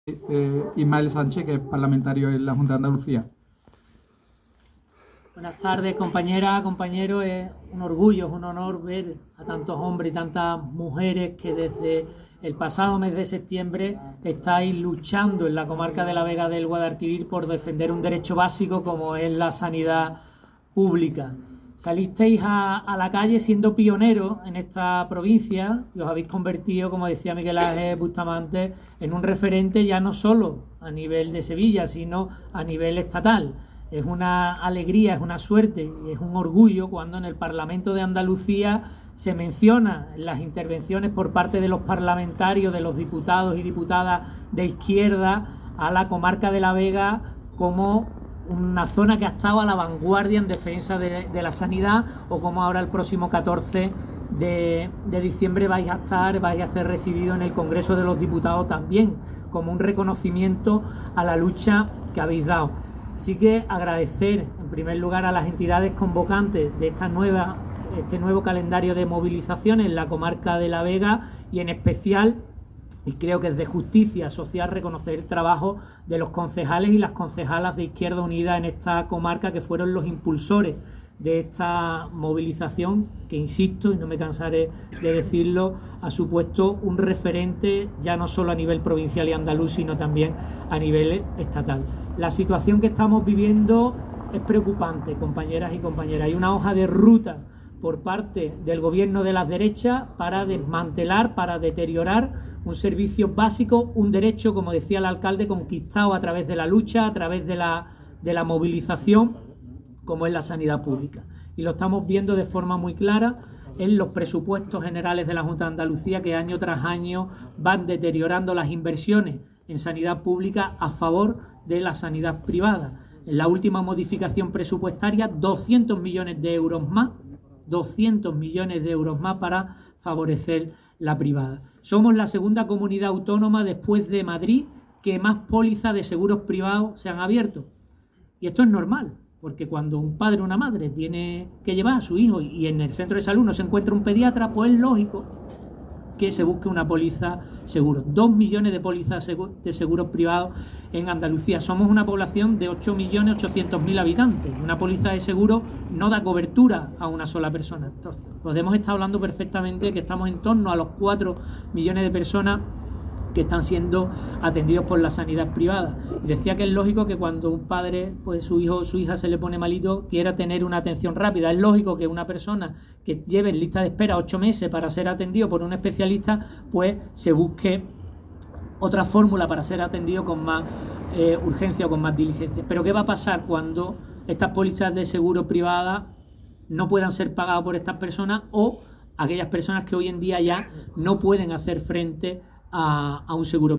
Ismael Sánchez, que es parlamentario en la Junta de Andalucía. Buenas tardes, compañeras, compañeros. Es un orgullo, es un honor ver a tantos hombres y tantas mujeres que desde el pasado mes de septiembre estáis luchando en la comarca de la Vega del Guadalquivir por defender un derecho básico como es la sanidad pública. Salisteis a la calle siendo pioneros en esta provincia y os habéis convertido, como decía Miguel Ángel Bustamante, en un referente ya no solo a nivel de Sevilla, sino a nivel estatal. Es una alegría, es una suerte y es un orgullo cuando en el Parlamento de Andalucía se menciona en las intervenciones por parte de los parlamentarios, de los diputados y diputadas de izquierda, a la comarca de la Vega como una zona que ha estado a la vanguardia en defensa de la sanidad, o como ahora el próximo 14 de diciembre vais a ser recibido en el Congreso de los Diputados también, como un reconocimiento a la lucha que habéis dado. Así que agradecer en primer lugar a las entidades convocantes de este nuevo calendario de movilizaciones en la comarca de la Vega, y en especial, y creo que es de justicia social, reconocer el trabajo de los concejales y las concejalas de Izquierda Unida en esta comarca, que fueron los impulsores de esta movilización, que insisto y no me cansaré de decirlo, ha supuesto un referente ya no solo a nivel provincial y andaluz, sino también a nivel estatal. La situación que estamos viviendo es preocupante, compañeras y compañeras. Hay una hoja de ruta por parte del gobierno de las derechas para desmantelar, para deteriorar un servicio básico, un derecho, como decía el alcalde, conquistado a través de la lucha, a través de la movilización, como es la sanidad pública. Y lo estamos viendo de forma muy clara en los presupuestos generales de la Junta de Andalucía, que año tras año van deteriorando las inversiones en sanidad pública a favor de la sanidad privada. En la última modificación presupuestaria, 200 millones de euros más, 200 millones de euros más para favorecer la privada. Somos la segunda comunidad autónoma después de Madrid que más pólizas de seguros privados se han abierto. Y esto es normal, porque cuando un padre o una madre tiene que llevar a su hijo y en el centro de salud no se encuentra un pediatra, pues es lógico que se busque una póliza seguro. 2 millones de pólizas de seguros privados en Andalucía. Somos una población de 8.800.000 habitantes. Una póliza de seguro no da cobertura a una sola persona. Entonces, podemos estar hablando perfectamente de que estamos en torno a los 4 millones de personas que están siendo atendidos por la sanidad privada. Y decía que es lógico que cuando un padre, pues su hijo o su hija se le pone malito, quiera tener una atención rápida. Es lógico que una persona que lleve en lista de espera 8 meses para ser atendido por un especialista, pues se busque otra fórmula para ser atendido con más urgencia o con más diligencia. Pero ¿qué va a pasar cuando estas pólizas de seguro privada no puedan ser pagadas por estas personas, o aquellas personas que hoy en día ya no pueden hacer frente a un seguro